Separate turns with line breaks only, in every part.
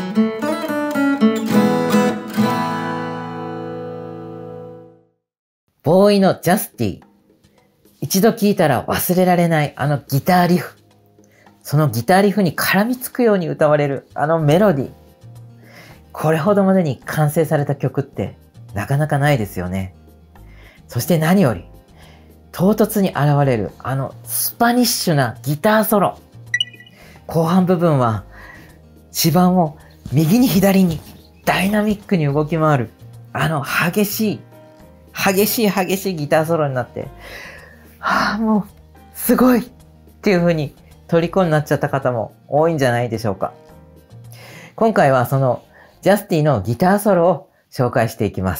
ボーイのジャスティ。一度聴いたら忘れられないあのギターリフ。そのギターリフに絡みつくように歌われるあのメロディー。これほどまでに完成された曲ってなかなかないですよね。そして何より唐突に現れるあのスパニッシュなギターソロ。後半部分は指板を右に左にダイナミックに動き回るあの激しいギターソロになって、もうすごいっていう風に虜になっちゃった方も多いんじゃないでしょうか。今回はそのジャスティのギターソロを紹介していきます。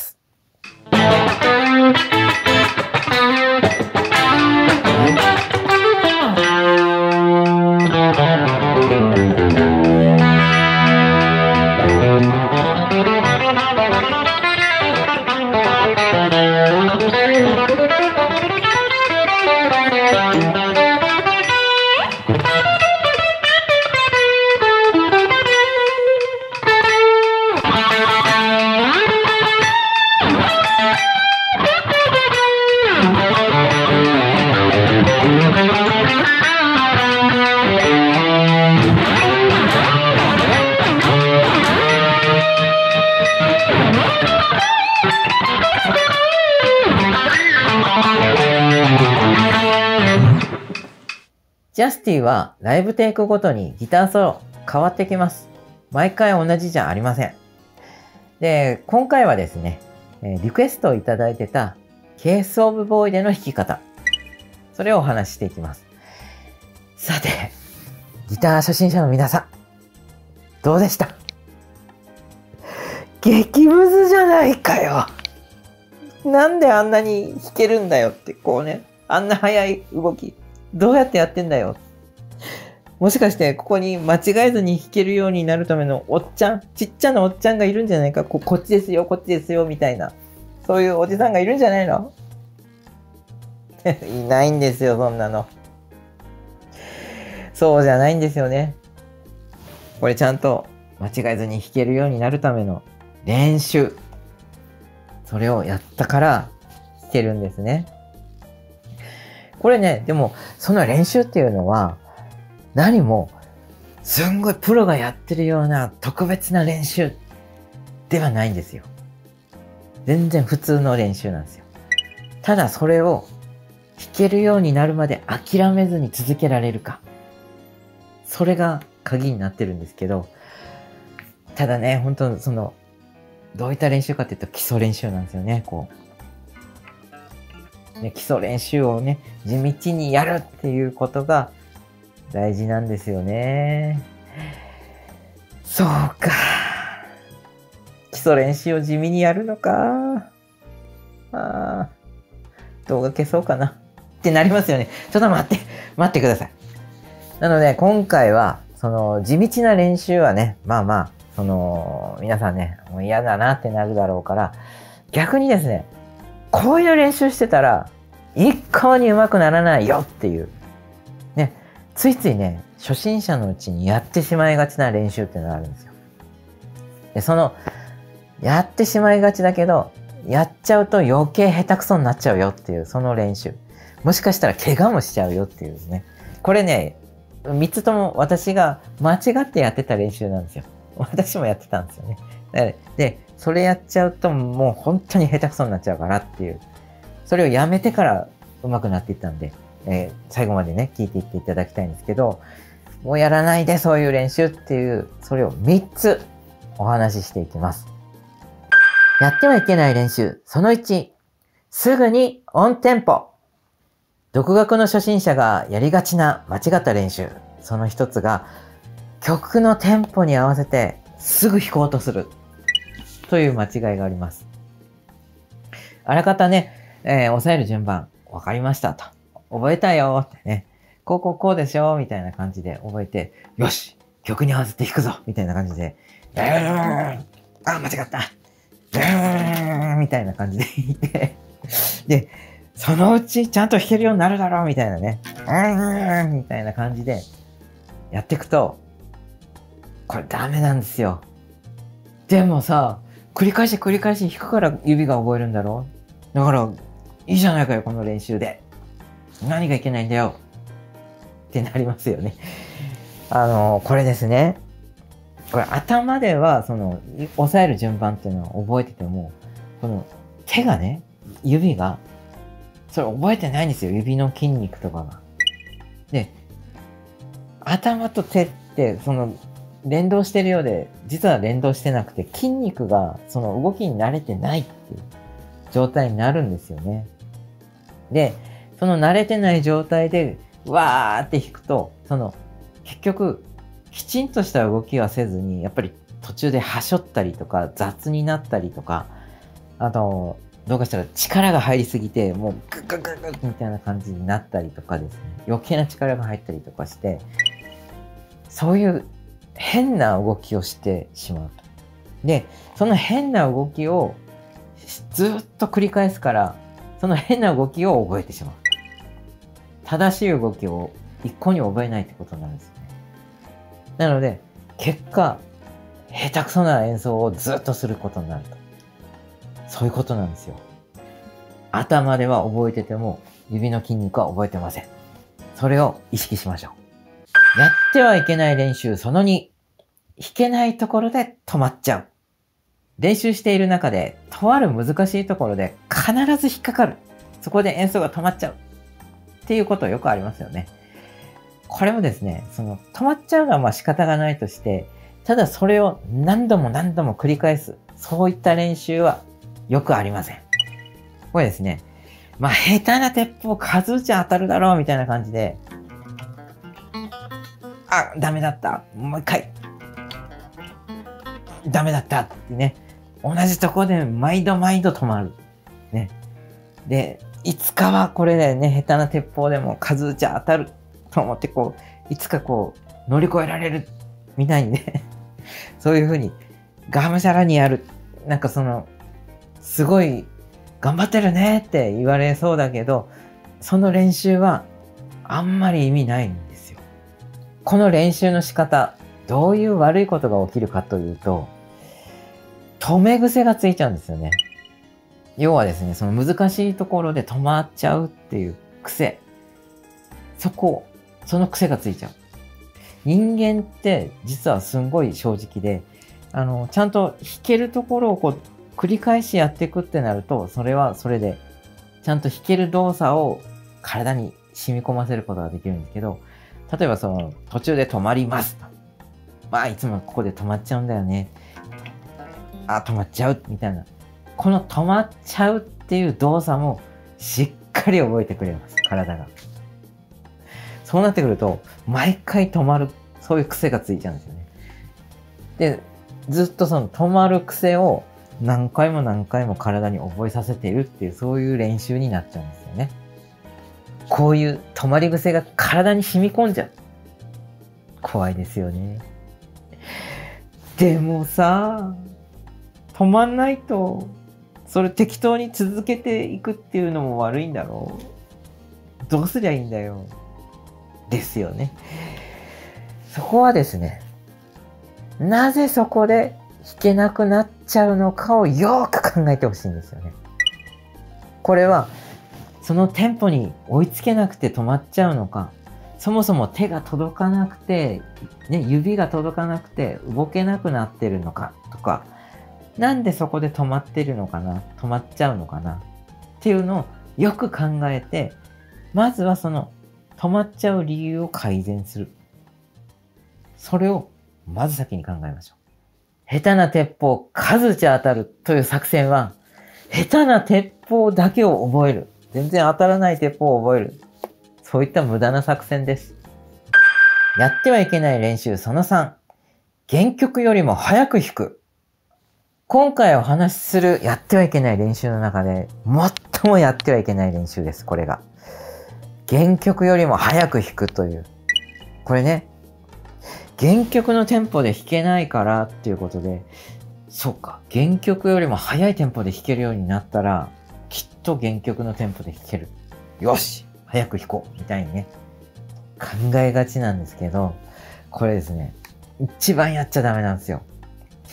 ジャスティはライブテイクごとにギターソロ変わってきます。毎回同じじゃありません。で、今回はですね、リクエストをいただいてたケースオブボーイでの弾き方。それをお話ししていきます。さて、ギター初心者の皆さん、どうでした？激ムズじゃないかよ。なんであんなに弾けるんだよって、こうね、あんな速い動き。どうやってやってんだよ。もしかしてここに間違えずに弾けるようになるためのおっちゃん、ちっちゃなおっちゃんがいるんじゃないか。こっちですよ、こっちですよ、みたいな。そういうおじさんがいるんじゃないの？いないんですよ、そんなの。そうじゃないんですよね。これちゃんと間違えずに弾けるようになるための練習。それをやったから弾けるんですね。これね、でも、その練習っていうのは、何も、すんごいプロがやってるような特別な練習ではないんですよ。全然普通の練習なんですよ。ただそれを弾けるようになるまで諦めずに続けられるか。それが鍵になってるんですけど、ただね、本当どういった練習かっていうと基礎練習なんですよね、基礎練習をね、地道にやるっていうことが大事なんですよね。そうか。基礎練習を地味にやるのか。動画消そうかな。ってなりますよね。ちょっと待ってください。なので、今回は、地道な練習はね、皆さんね、もう嫌だなってなるだろうから、逆にですね、こういう練習してたら、一向に上手くならないよっていう。ね、ついついね、初心者のうちにやってしまいがちな練習っていうのがあるんですよ。で、やってしまいがちだけど、やっちゃうと余計下手くそになっちゃうよっていう、その練習。もしかしたら怪我もしちゃうよっていうね。これね、3つとも私が間違ってやってた練習なんですよ。私もやってたんですよね。で、それやっちゃうともう本当に下手くそになっちゃうからっていう。それをやめてから上手くなっていったんで、最後までね、聞いていっていただきたいんですけど、もうやらないでそういう練習っていう、それを3つお話ししていきます。やってはいけない練習。その1、すぐにオンテンポ。独学の初心者がやりがちな間違った練習。その一つが、曲のテンポに合わせてすぐ弾こうとする。という間違いがあります。あらかたね、押さえる順番、わかりましたと。覚えたよってね。こうでしょみたいな感じで覚えて、よし曲に合わせて弾くぞみたいな感じで、間違ったみたいな感じで弾いて、で、そのうちちゃんと弾けるようになるだろうみたいなね、みたいな感じでやっていくと、これダメなんですよ。 でもさ、繰り返し繰り返し弾くから指が覚えるんだろ。だから、いいじゃないかよ、この練習で。何がいけないんだよ。ってなりますよね。これですね。これ頭では、押さえる順番っていうのを覚えてても、この手がね、指が、それ覚えてないんですよ。指の筋肉とかが。で、頭と手って、連動してるようで、実は連動してなくて、筋肉がその動きに慣れてないっていう状態になるんですよね。で、その慣れてない状態で、わーって弾くと、結局、きちんとした動きはせずに、やっぱり途中ではしょったりとか、雑になったりとか、どうかしたら力が入りすぎて、もうグッグッグッグッみたいな感じになったりとかですね、余計な力が入ったりとかして、そういう変な動きをしてしまうと。で、その変な動きをずっと繰り返すから、その変な動きを覚えてしまう。正しい動きを一向に覚えないってことになるんですよね。なので、結果、下手くそな演奏をずっとすることになると。そういうことなんですよ。頭では覚えてても、指の筋肉は覚えてません。それを意識しましょう。やってはいけない練習その2。弾けないところで止まっちゃう。練習している中で、とある難しいところで必ず引っかかる。そこで演奏が止まっちゃう。っていうことよくありますよね。これもですね、止まっちゃうのはまあ仕方がないとして、ただそれを何度も何度も繰り返す。そういった練習はよくありません。これですね、まあ下手な鉄砲数打ち当たるだろうみたいな感じで、あ、ダメだった。もう一回。ダメだったってね。同じとこで毎度毎度止まる。ね。で、いつかはこれでね、下手な鉄砲でも数打ち当たると思っていつか乗り越えられるみたいにね、そういうふうにがむしゃらにやる。なんかすごい頑張ってるねって言われそうだけど、その練習はあんまり意味ないんですよ。この練習の仕方、どういう悪いことが起きるかというと、止め癖がついちゃうんですよね。要はですね、その難しいところで止まっちゃうっていう癖。その癖がついちゃう。人間って実はすんごい正直で、ちゃんと弾けるところを繰り返しやっていくってなると、それはそれで、ちゃんと弾ける動作を体に染み込ませることができるんですけど、例えば途中で止まりますと。まあ、いつもここで止まっちゃうんだよね。あ、止まっちゃうみたいな。この止まっちゃうっていう動作もしっかり覚えてくれます、体が。そうなってくると、毎回止まる、そういう癖がついちゃうんですよね。で、ずっと止まる癖を何回も何回も体に覚えさせているっていう、そういう練習になっちゃうんですよね。こういう止まり癖が体に染み込んじゃう。怖いですよね。でもさ、止まんないと、それ適当に続けていくっていうのも悪いんだろう。どうすりゃいいんだよ。ですよね。そこはですね、なぜそこで弾けなくなっちゃうのかをよーく考えてほしいんですよね。これは、そのテンポに追いつけなくて止まっちゃうのか、そもそも手が届かなくて、ね、指が届かなくて動けなくなってるのかとか、なんでそこで止まってるのかな、止まっちゃうのかなっていうのをよく考えて、まずは止まっちゃう理由を改善する。それをまず先に考えましょう。下手な鉄砲数打ち当たるという作戦は、下手な鉄砲だけを覚える。全然当たらない鉄砲を覚える。そういった無駄な作戦です。やってはいけない練習その3。原曲よりも早く弾く。今回お話しするやってはいけない練習の中で、最もやってはいけない練習です。これが。原曲よりも早く弾くという。これね、原曲のテンポで弾けないからっていうことで、そうか、原曲よりも速いテンポで弾けるようになったら、きっと原曲のテンポで弾ける。よし、早く弾こうみたいにね、考えがちなんですけど、これですね、一番やっちゃダメなんですよ。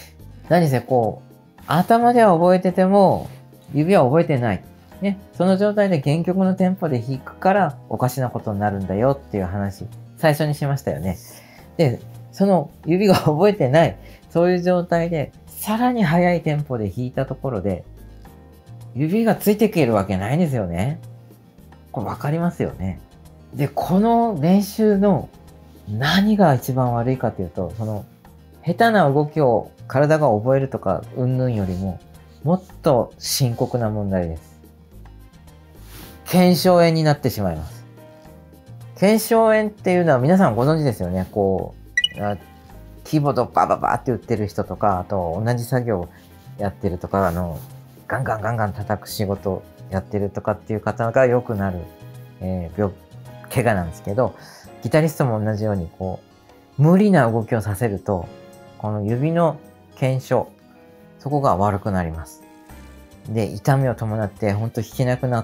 何せこう、頭では覚えてても、指は覚えてない。ね。その状態で原曲のテンポで弾くからおかしなことになるんだよっていう話、最初にしましたよね。で、その指が覚えてない、そういう状態で、さらに速いテンポで弾いたところで、指がついていけるわけないんですよね。これわかりますよね。で、この練習の何が一番悪いかというと、その、下手な動きを体が覚えるとか、云々よりも、もっと深刻な問題です。腱鞘炎になってしまいます。腱鞘炎っていうのは皆さんご存知ですよね。こう、キーボードバババって打ってる人とか、あと同じ作業やってるとか、ガンガンガンガン叩く仕事やってるとかっていう方がよくなる、怪我なんですけど、ギタリストも同じように、こう、無理な動きをさせると、この指の腱鞘、そこが悪くなります。で、痛みを伴って、ほんと弾けなくなって、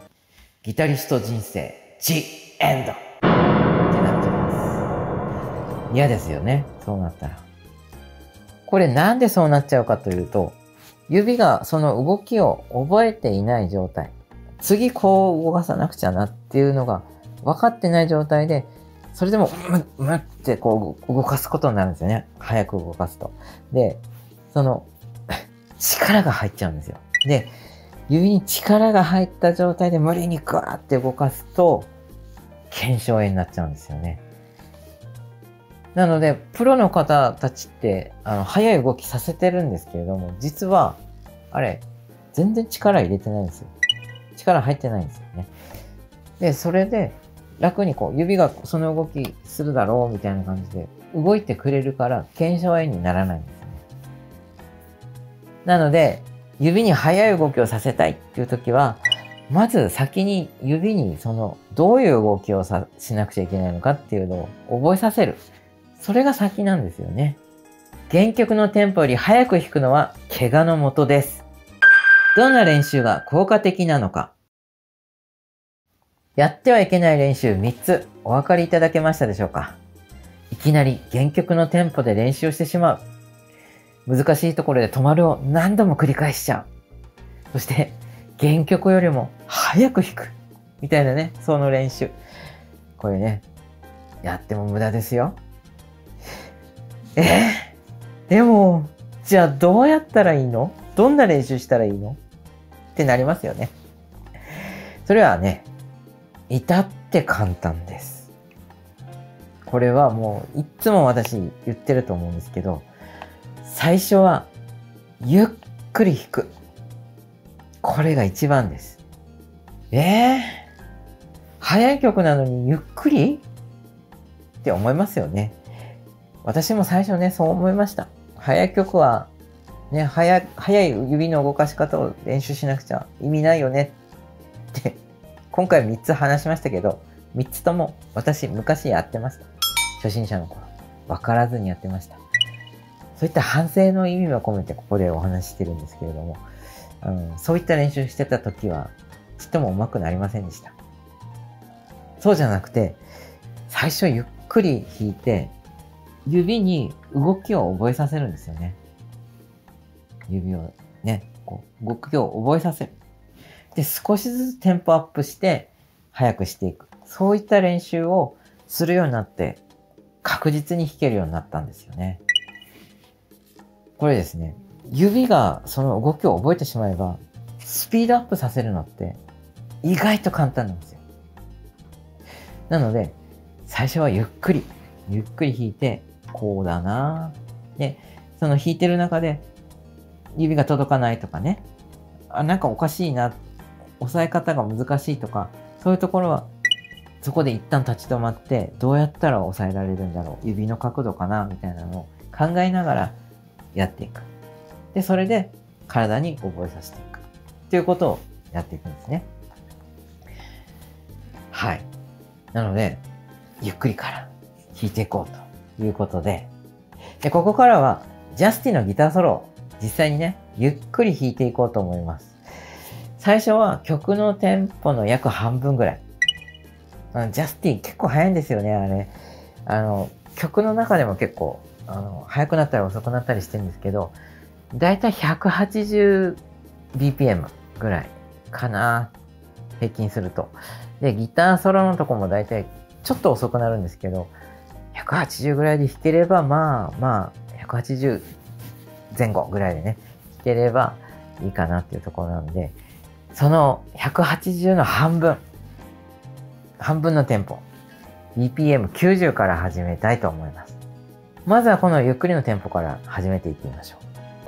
ギタリスト人生、ジ・エンドってなっちゃいます。嫌ですよね、そうなったら。これなんでそうなっちゃうかというと、指がその動きを覚えていない状態。次こう動かさなくちゃなっていうのが分かってない状態で、それでも、むってこう動かすことになるんですよね。早く動かすと。で、その、力が入っちゃうんですよ。で、指に力が入った状態で無理にグワーって動かすと、腱鞘炎になっちゃうんですよね。なので、プロの方たちって、速い動きさせてるんですけれども、実は、あれ、全然力入れてないんですよ。力入ってないんですよね。で、それで、楽にこう、指がその動きするだろうみたいな感じで、動いてくれるから、腱鞘炎にならないんですね。なので、指に速い動きをさせたいっていう時は、まず先に指にどういう動きをしなくちゃいけないのかっていうのを覚えさせる。それが先なんですよね。原曲のテンポより速く弾くのは怪我のもとです。どんな練習が効果的なのか。やってはいけない練習3つお分かりいただけましたでしょうか。いきなり原曲のテンポで練習をしてしまう。難しいところで止まるを何度も繰り返しちゃう。そして原曲よりも速く弾く。みたいなね、その練習。これね、やっても無駄ですよ。でも、じゃあどうやったらいいの？どんな練習したらいいの？ってなりますよね。それはね、至って簡単です。これはもういつも私言ってると思うんですけど、最初はゆっくり弾く。これが一番です。速い曲なのにゆっくりって思いますよね。私も最初ね、そう思いました。速い曲は、ね、速い指の動かし方を練習しなくちゃ意味ないよねって、今回3つ話しましたけど、3つとも私昔やってました。初心者の頃。わからずにやってました。そういった反省の意味を込めてここでお話ししてるんですけれども、そういった練習してた時は、ちっとも上手くなりませんでした。そうじゃなくて、最初ゆっくり弾いて、指に動きを覚えさせるんですよね。指をね、こう動きを覚えさせる。で、少しずつテンポアップして、速くしていく。そういった練習をするようになって、確実に弾けるようになったんですよね。これですね、指がその動きを覚えてしまえば、スピードアップさせるのって意外と簡単なんですよ。なので、最初はゆっくり弾いて、こうだなぁ。で、その弾いてる中で、指が届かないとかね、なんかおかしいな、押さえ方が難しいとか、そういうところは、そこで一旦立ち止まって、どうやったら押さえられるんだろう、指の角度かな、みたいなのを考えながらやっていく。で、それで体に覚えさせていく。ということをやっていくんですね。はい。なので、ゆっくりから弾いていこうということで、ここからは、ジャスティのギターソロを実際にね、ゆっくり弾いていこうと思います。最初は曲のテンポの約半分ぐらい。ジャスティ結構早いんですよね、あれ。曲の中でも結構、速くなったり遅くなったりしてるんですけど、 だいたい 180bpm ぐらいかな。平均すると。で、ギターソロのとこもだいたいちょっと遅くなるんですけど、180ぐらいで弾ければ、まあ、180前後ぐらいでね、弾ければいいかなっていうところなんで、その180の半分のテンポ、BPM90 から始めたいと思います。まずはこのゆっくりのテンポから始めていってみましょう。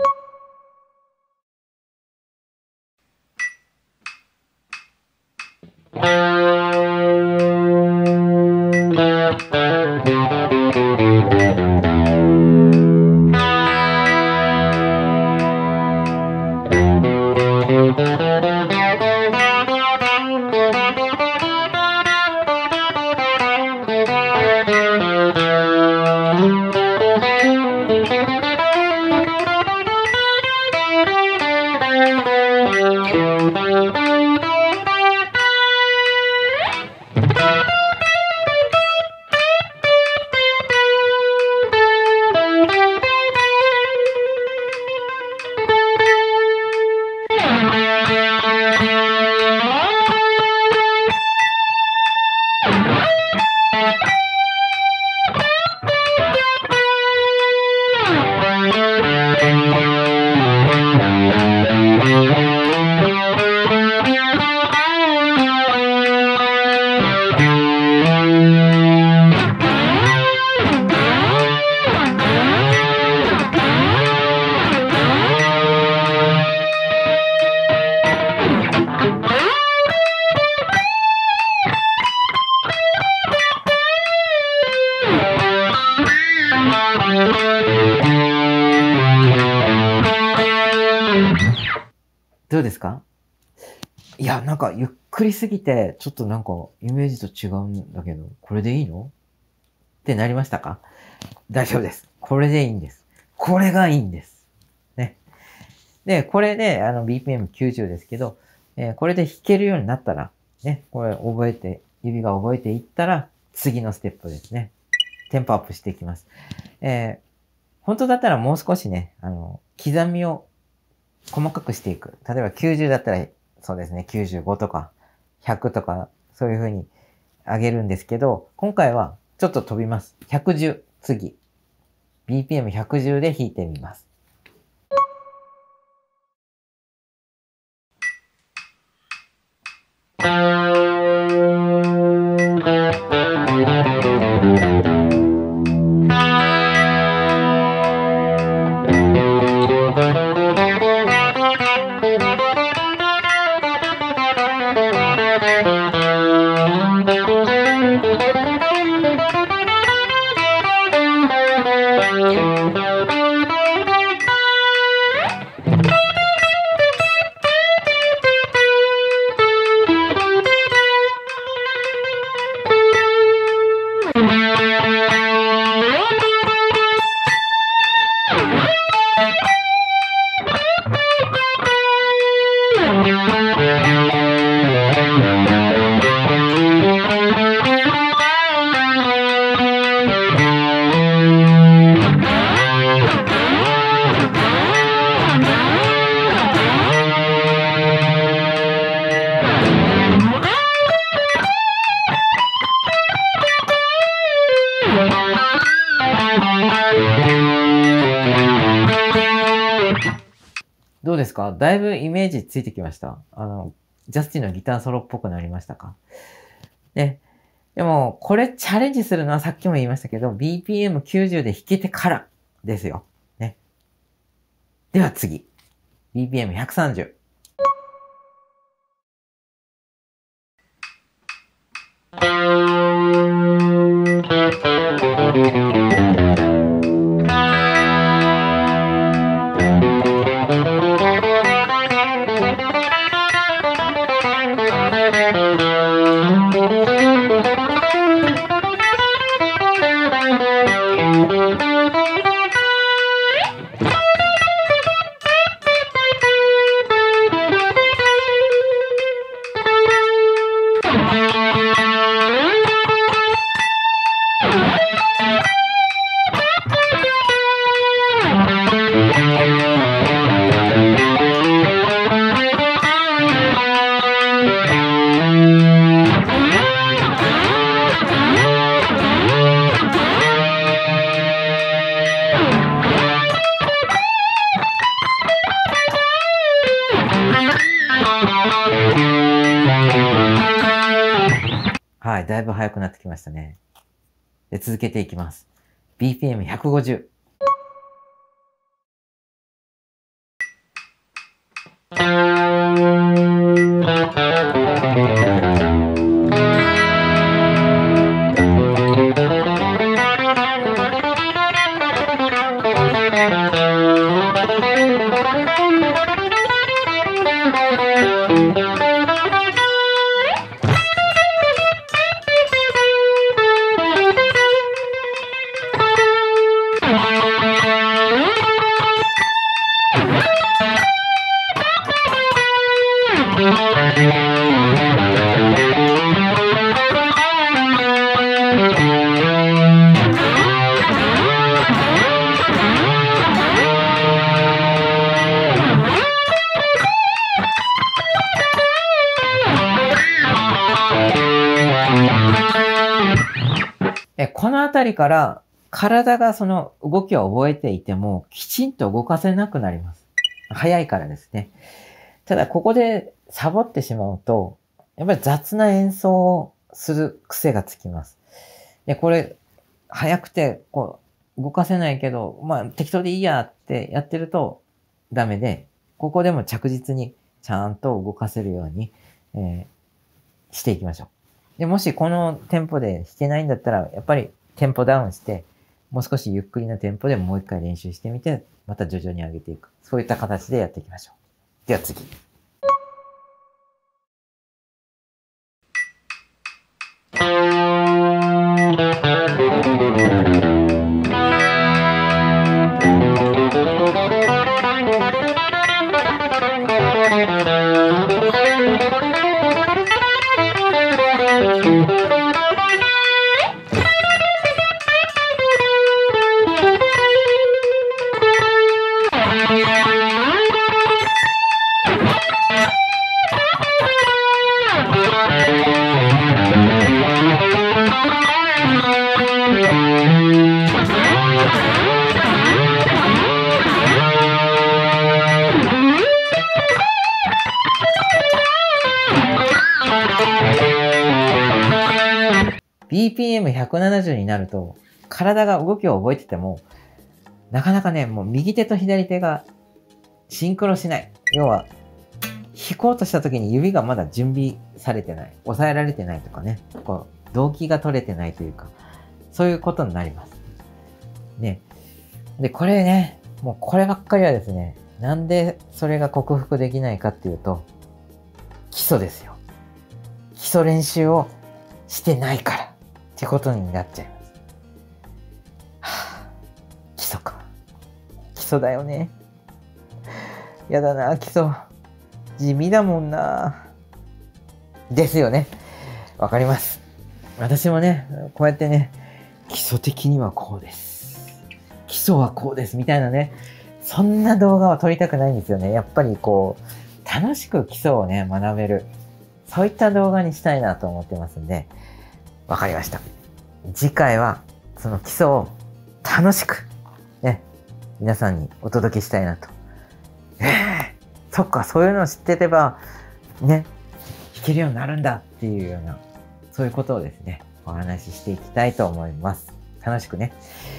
どうですか？いや、なんかゆっくりすぎて、ちょっとなんかイメージと違うんだけど、これでいいのってなりましたか？大丈夫です。これでいいんです。これがいいんです。ね。で、これで、BPM90 ですけど、これで弾けるようになったら、ね、これ指が覚えていったら、次のステップですね。テンポアップしていきます。本当だったらもう少しね、刻みを細かくしていく。例えば90だったら、そうですね、95とか100とか、そういう風に上げるんですけど、今回はちょっと飛びます。110、次。BPM110 で弾いてみます。どうですか？だいぶイメージついてきました。ジャスティンのギターソロっぽくなりましたか？ね。でも、これチャレンジするのはさっきも言いましたけど、BPM90 で弾けてからですよ。ね。では次。BPM130。 い、だいぶ速くなってきましたね。で、続けていきます。BPM150。このあたりから体がその動きを覚えていてもきちんと動かせなくなります。早いからですね。ただここでサボってしまうと、やっぱり雑な演奏をする癖がつきます。で、これ、早くてこう動かせないけど、まあ適当でいいやってやってるとダメで、ここでも着実にちゃんと動かせるように、していきましょう。で、もしこのテンポで弾けないんだったら、やっぱりテンポダウンして、もう少しゆっくりなテンポでもう一回練習してみて、また徐々に上げていく。そういった形でやっていきましょう。では次。BPM170 になると、体が動きを覚えてても、なかなかね、もう右手と左手がシンクロしない。要は、弾こうとした時に指がまだ準備されてない。抑えられてないとかね。こう、動機が取れてないというか、そういうことになります。ね。で、これね、もうこればっかりはですね、なんでそれが克服できないかっていうと、基礎ですよ。基礎練習をしてないから。ってことになっちゃいます。はあ、基礎か。基礎だよね。やだな、基礎。地味だもんな。ですよね。わかります。私もね、こうやってね、基礎的にはこうです。基礎はこうです。みたいなね、そんな動画は撮りたくないんですよね。やっぱりこう、楽しく基礎をね、学べる。そういった動画にしたいなと思ってますんで、わかりました。次回はその基礎を楽しくね、皆さんにお届けしたいなと。そっか、そういうのを知ってればね、弾けるようになるんだっていうような、そういうことをですね、お話ししていきたいと思います。楽しくね。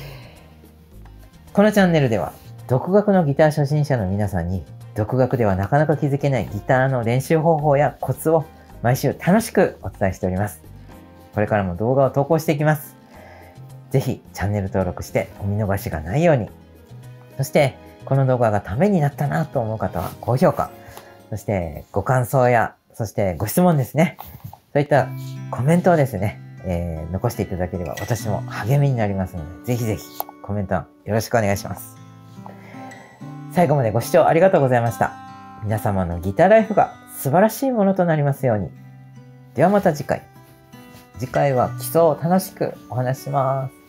このチャンネルでは、独学のギター初心者の皆さんに、独学ではなかなか気づけないギターの練習方法やコツを毎週楽しくお伝えしております。これからも動画を投稿していきます。ぜひチャンネル登録してお見逃しがないように。そして、この動画がためになったなと思う方は高評価。そしてご感想や、そしてご質問ですね。そういったコメントをですね、残していただければ私も励みになりますので、ぜひぜひコメントよろしくお願いします。最後までご視聴ありがとうございました。皆様のギターライフが素晴らしいものとなりますように。ではまた次回。次回は基礎を楽しくお話しします。